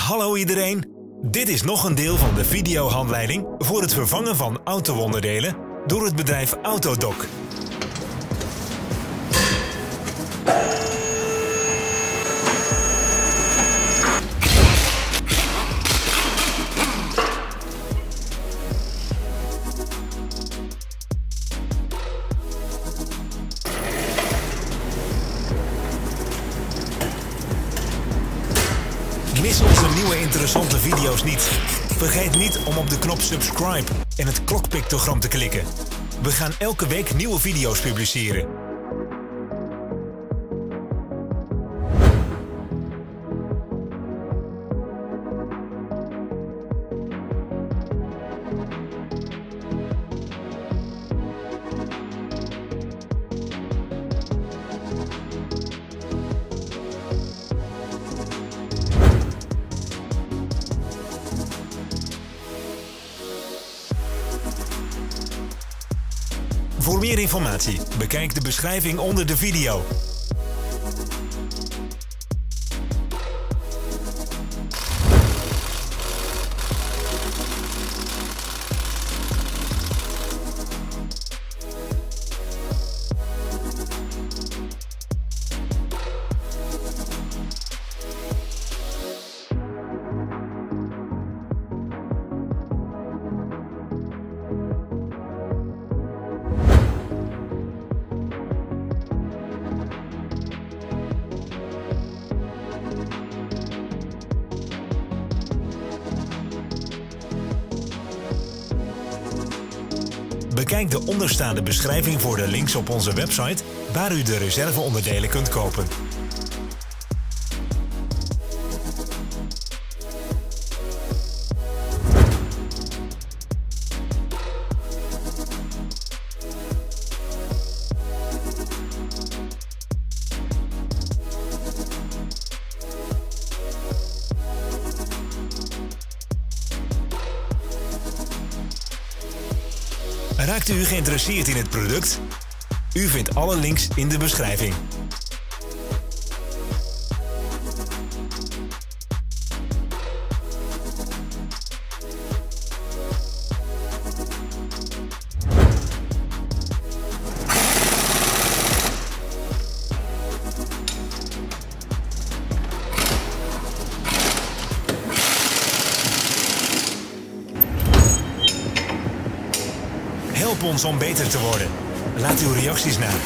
Hallo iedereen, dit is nog een deel van de videohandleiding voor het vervangen van auto-onderdelen door het bedrijf Autodoc. Mis onze nieuwe interessante video's niet. Vergeet niet om op de knop subscribe en het klokpictogram te klikken. We gaan elke week nieuwe video's publiceren. Voor meer informatie, bekijk de beschrijving onder de video. Bekijk de onderstaande beschrijving voor de links op onze website waar u de reserveonderdelen kunt kopen. Raakt u geïnteresseerd in het product? U vindt alle links in de beschrijving. Help ons om beter te worden. Laat uw reacties na.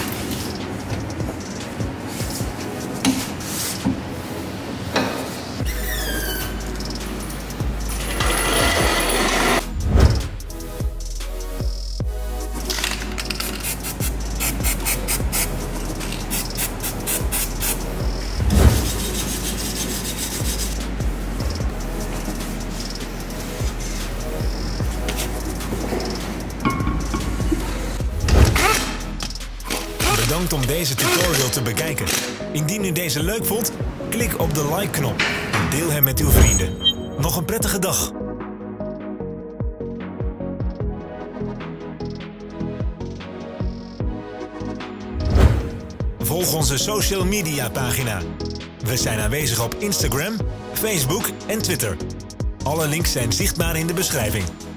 Bedankt om deze tutorial te bekijken. Indien u deze leuk vond, klik op de like-knop en deel hem met uw vrienden. Nog een prettige dag! Volg onze social media pagina. We zijn aanwezig op Instagram, Facebook en Twitter. Alle links zijn zichtbaar in de beschrijving.